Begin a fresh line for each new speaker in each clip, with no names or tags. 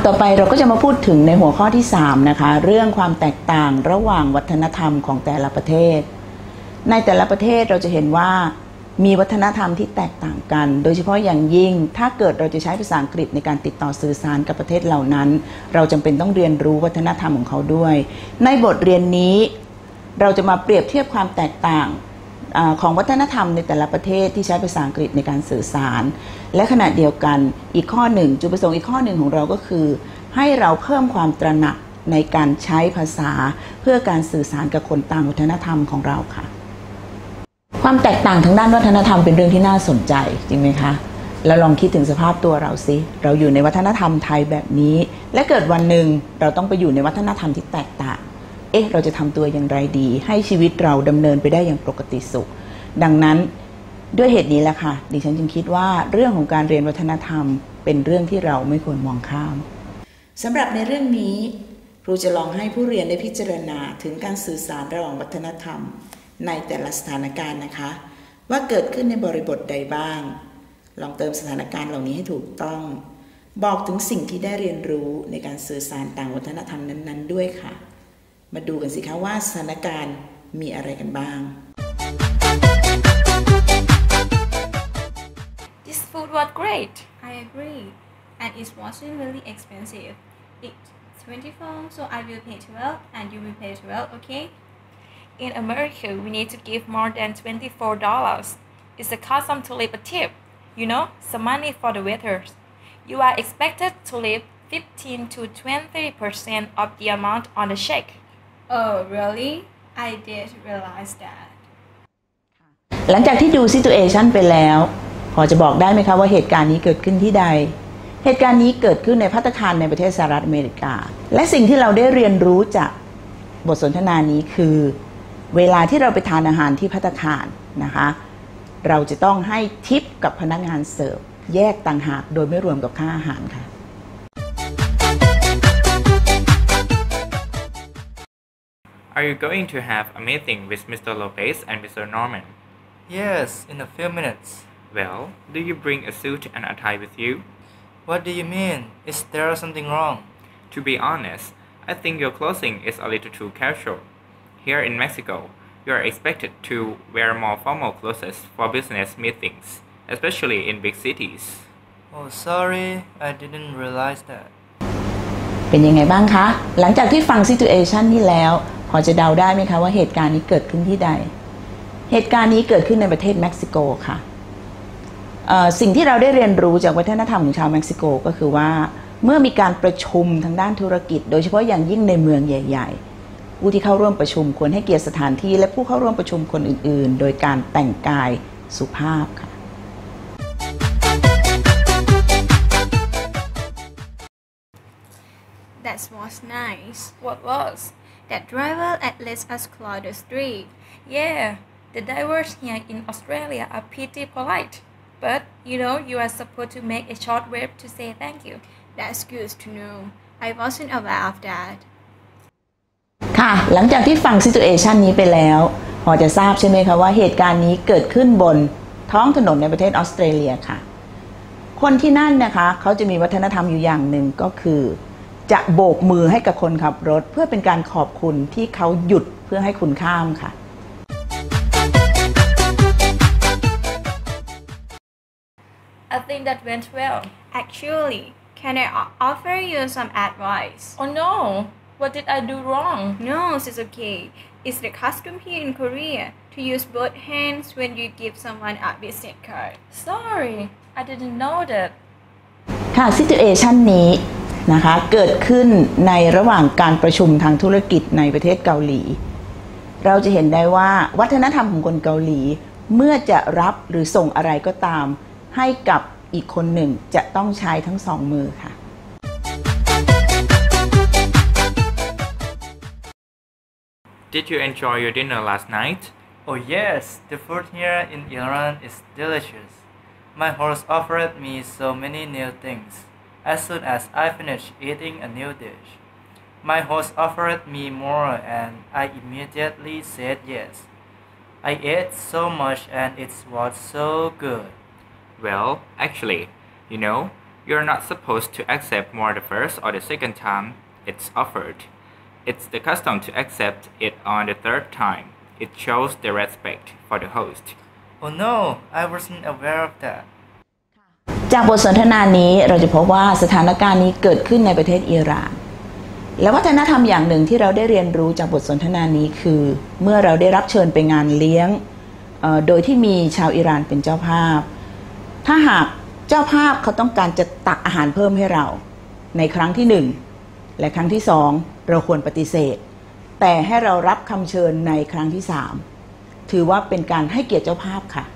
ต่อไปเราก็จะมาพูดถึงในหัวข้อที่3นะคะเรื่องความแตกต่างระหว่างวัฒนธรรมของแต่ละประเทศในแต่ละประเทศเราจะเห็นว่ามีวัฒนธรรมที่แตกต่างกันโดยเฉพาะอย่างยิ่งถ้าเกิดเราจะใช้ภาษาอังกฤษในการติดต่อสื่อสารกับประเทศเหล่านั้นเราจำเป็นต้องเรียนรู้วัฒนธรรมของเขาด้วยในบทเรียนนี้เราจะมาเปรียบเทียบความแตกต่างของวัฒนธรรมในแต่ละประเทศที่ใช้ภาษาอังกฤษในการสื่อสารและขณะเดียวกันอีกข้อหนึ่งจุดประสงค์อีกข้อหนึ่งของเราก็คือให้เราเพิ่มความตระหนักในการใช้ภาษาเพื่อการสื่อสารกับคนต่างวัฒนธรรมของเราค่ะความแตกต่างทางด้านวัฒนธรรมเป็นเรื่องที่น่าสนใจจริงไหมคะแล้วลองคิดถึงสภาพตัวเราสิเราอยู่ในวัฒนธรรมไทยแบบนี้และเกิดวันหนึ่งเราต้องไปอยู่ในวัฒนธรรมที่แตกต่างเราจะทำตัวอย่างไรดีให้ชีวิตเราดำเนินไปได้อย่างปกติสุขดังนั้นด้วยเหตุนี้แหละค่ะดิฉันจึงคิดว่าเรื่องของการเรียนวัฒนธรรมเป็นเรื่องที่เราไม่ควรมองข้ามสำหรับในเรื่องนี้ครูจะลองให้ผู้เรียนได้พิจารณาถึงการสื่อสารระหว่างวัฒนธรรมในแต่ละสถานการณ์นะคะว่าเกิดขึ้นในบริบทใดบ้างลองเติมสถานการณ์เหล่านี้ให้ถูกต้องบอกถึงสิ่งที่ได้เรียนรู้ในการสื่อสารต่างวัฒนธรรมนั้นๆด้วยค่ะมาดูกันสิคะว่าสถานการณ์มีอะไรกันบ้าง
This food was great. I agree. And it wasn't really expensive. It's 24, so I will pay 12 and you will pay 12, okay? In America, we need to give more than $24. It's a custom to leave a tip. You know, some money for the waiters. You are expected to leave 15 to 20% of the amount on the check.
Oh, really? I did realize that.
หลังจากที่ดู situation ไปแล้วพอจะบอกได้ไหมคะว่าเหตุการณ์นี้เกิดขึ้นที่ใดเหตุการณ์นี้เกิดขึ้นในภัตตาคารในประเทศสหรัฐอเมริกาและสิ่งที่เราได้เรียนรู้จากบทสนทนานี้คือเวลาที่เราไปทานอาหารที่ภัตตาคารนะคะเราจะต้องให้ทิปกับพนักงานเสิร์ฟแยกต่างหากโดยไม่รวมกับค่าอาหารค่ะ
Are you going to have a meeting with Mr. Lopez and Mr. Norman?
Yes, in a few minutes.
Well, do you bring a suit and a tie with you?
What do you mean? Is there something wrong?
To be honest, I think your clothing is a little too casual. Here in Mexico, you are expected to wear more formal clothes for business meetings, especially in big cities.
Oh, sorry, I didn't realize that.
เป็นยังไงบ้างคะหลังจากที่ฟัง situation นี้แล้วพอจะเดาได้ไหมคะว่าเหตุการณ์นี้เกิดขึ้นที่ใดเหตุการณ์นี้เกิดขึ้นในประเทศเม็กซิโกค่ะสิ่งที่เราได้เรียนรู้จากวัฒนธรรมของชาวเม็กซิโกก็คือว่าเมื่อมีการประชุมทางด้านธุรกิจโดยเฉพาะอย่างยิ่งในเมืองใหญ่ๆผู้ที่เข้าร่วมประชุมควรให้เกียรติสถานที่และผู้เข้าร่วมประชุมคนอื่นๆโดยการแต่งกายสุภาพค่ะ
That was nice.
What was?
That driver let us cross the street.
Yeah, the drivers here in Australia are pretty polite. But, you know, you are supposed to make a short wave to say thank you.
That's good to know. I wasn't aware of that.
ค่ะหลังจากที่ฟัง situation นี้ไปแล้วพอจะทราบใช่ไหมคะว่าเหตุการณ์นี้เกิดขึ้นบนท้องถนนในประเทศออสเตรเลียค่ะคนที่นั่นนะคะเขาจะมีวัฒนธรรมอยู่อย่างหนึ่งก็คือจะโบกมือให้กับคนขับรถเพื่อเป็นการขอบคุณที่เขาหยุดเพื่อให้คุณข้ามค่ะ
I think that went well.
Actually, can I offer you some advice?
Oh no, what did I do wrong?
No, it's okay. It's the custom here in Korea to use both hands when you give someone a business card.
Sorry, I didn't know that.
ค่ะ situation นี้นะคะเกิดขึ้นในระหว่างการประชุมทางธุรกิจในประเทศเกาหลีเราจะเห็นได้ว่าวัฒนธรรมของคนเกาหลีเมื่อจะรับหรือส่งอะไรก็ตามให้กับอีกคนหนึ่งจะต้องใช้ทั้งสองมือค่ะ
Did you enjoy your dinner last night?
Oh yes, the food here in Iran is delicious. My host offered me so many new things. As soon as I finished eating a new dish, my host offered me more and I immediately said yes. I ate so much and it was so good.
Well, actually, you know, You're not supposed to accept more the first or the second time it's offered. It's the custom to accept it on the third time. It shows the respect for the host.
Oh no, I wasn't aware of that.
จากบทสนทนานี้เราจะพบว่าสถานการณ์นี้เกิดขึ้นในประเทศอิหร่านและวัฒนธรรมอย่างหนึ่งที่เราได้เรียนรู้จากบทสนทนานี้คือเมื่อเราได้รับเชิญไปงานเลี้ยงโดยที่มีชาวอิหร่านเป็นเจ้าภาพถ้าหากเจ้าภาพเขาต้องการจะตักอาหารเพิ่มให้เราในครั้งที่1และครั้งที่2เราควรปฏิเสธแต่ให้เรารับคำเชิญในครั้งที่3ถือว่าเป็นการให้เกียรติเจ้าภาพค่ะ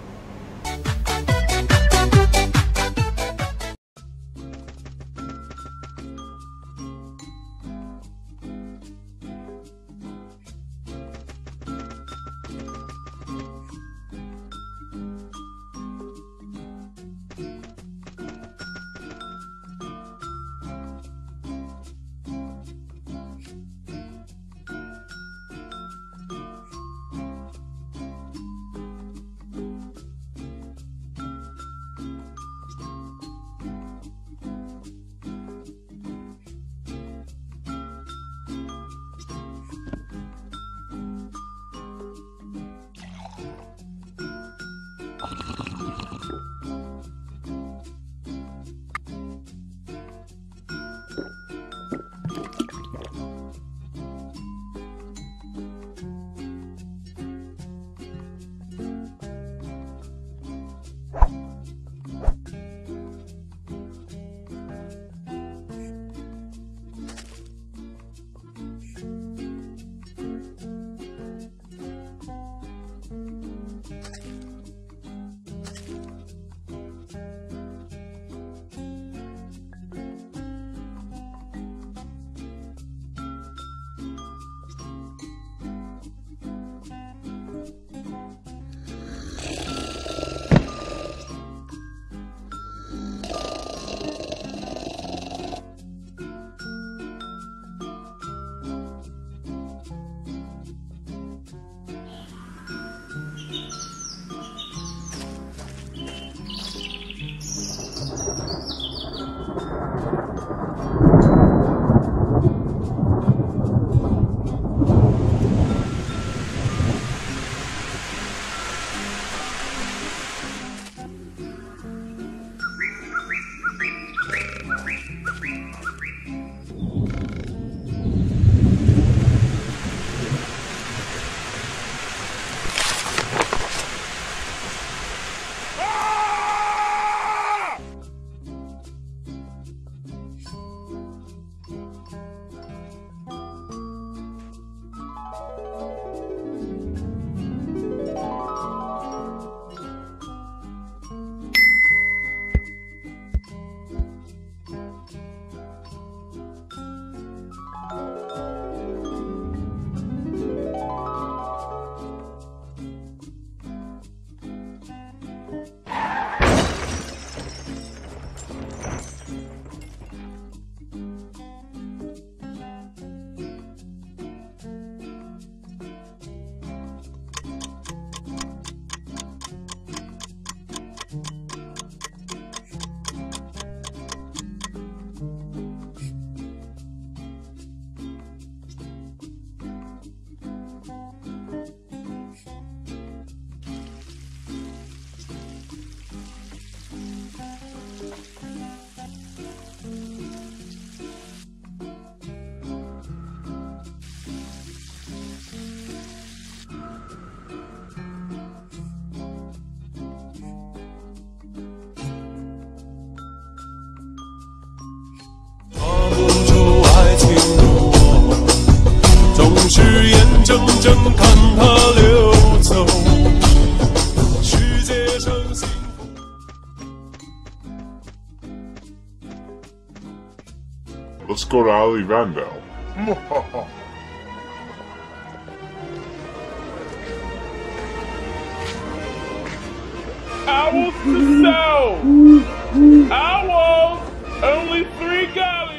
是眼睁睁看它流走，世界上幸福。Let's go to Ali Vandal. Owls to sell! Owls! Only 3 galleons!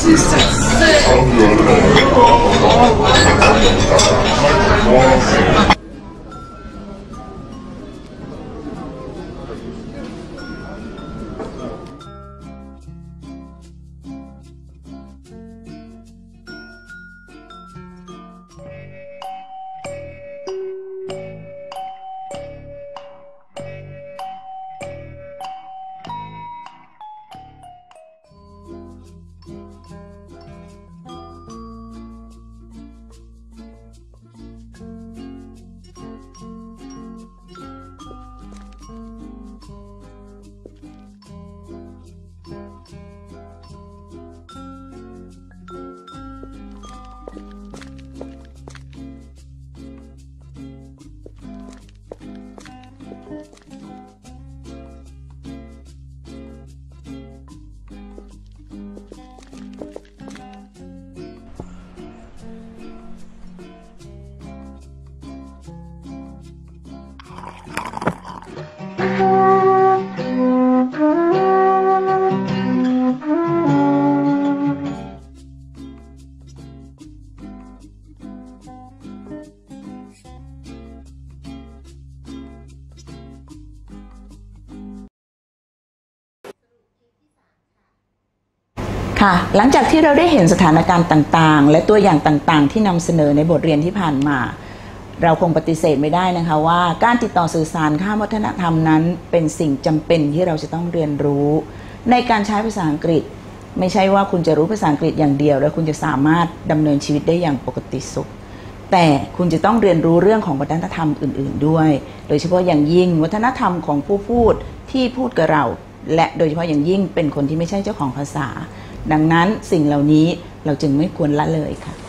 ค่ะหลังจากที่เราได้เห็นสถานการณ์ต่างๆและตัวอย่างต่างๆที่นำเสนอในบทเรียนที่ผ่านมาเราคงปฏิเสธไม่ได้นะคะว่าการติดต่อสื่อสารข้ามวัฒนธรรมนั้นเป็นสิ่งจำเป็นที่เราจะต้องเรียนรู้ในการใช้ภาษาอังกฤษไม่ใช่ว่าคุณจะรู้ภาษาอังกฤษอย่างเดียวแล้วคุณจะสามารถดำเนินชีวิตได้อย่างปกติสุขแต่คุณจะต้องเรียนรู้เรื่องของวัฒนธรรมอื่นๆด้วยโดยเฉพาะอย่างยิ่งวัฒนธรรมของผู้พูดที่พูดกับเราและโดยเฉพาะอย่างยิ่งเป็นคนที่ไม่ใช่เจ้าของภาษาดังนั้นสิ่งเหล่านี้เราจึงไม่ควรละเลยค่ะ